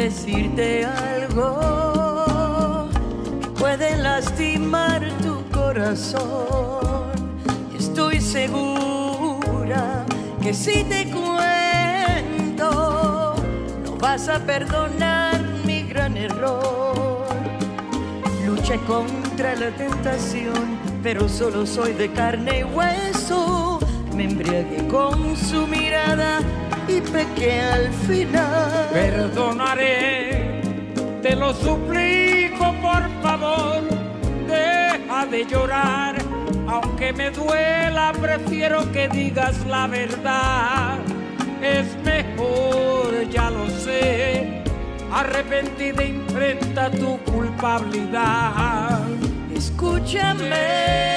decirte algo que puede lastimar tu corazón. Y estoy segura que si te cuento no vas a perdonar mi gran error. Luché contra la tentación, pero solo soy de carne y hueso. Me embriagué con su mirada y pequé al final. Perdonaré, te lo suplico, por favor. Deja de llorar, aunque me duela, prefiero que digas la verdad. Es mejor, ya lo sé, arrepentida enfrenta tu culpabilidad. Escúchame,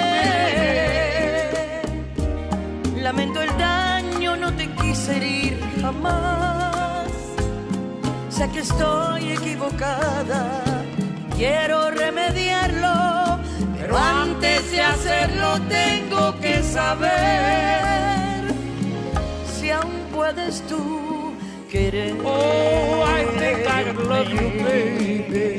lamento el daño, no te quise herir jamás. Sé que estoy equivocada, quiero remediarlo, pero antes de hacerlo tengo que saber si aún puedes tú querer. Oh, I think I love you, baby.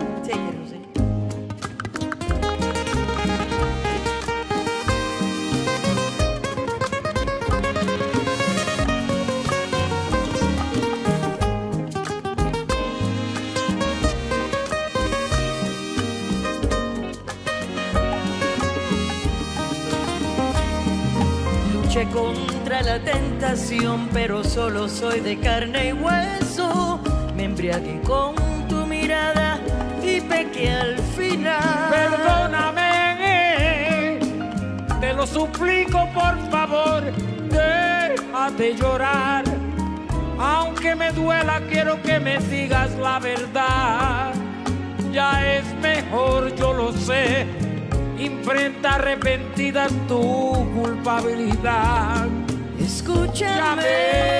Luché contra la tentación, pero solo soy de carne y hueso. Me embriagué con tu mirada y pequé al final. Perdóname, te lo suplico, por favor. Deja de llorar, aunque me duela, quiero que me digas la verdad. Ya es mejor, yo lo sé, enfrenta arrepentida tu culpabilidad. Escúchame,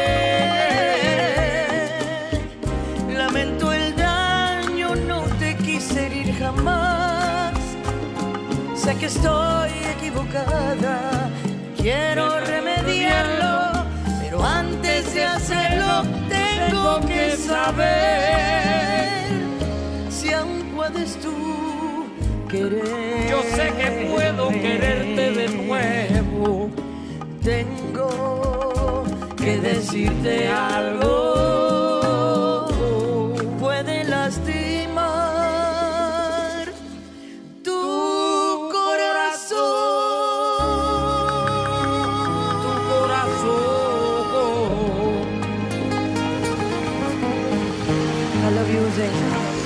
lamento el daño, no te quise herir jamás. Sé que estoy equivocada, quiero remediarlo, pero antes de hacerlo tengo que saber si aún puedes tú querer. Yo sé que puedo quererte de nuevo. Tengo que decirte algo, puede lastimar tu corazón. Tu corazón. I love you, Zay.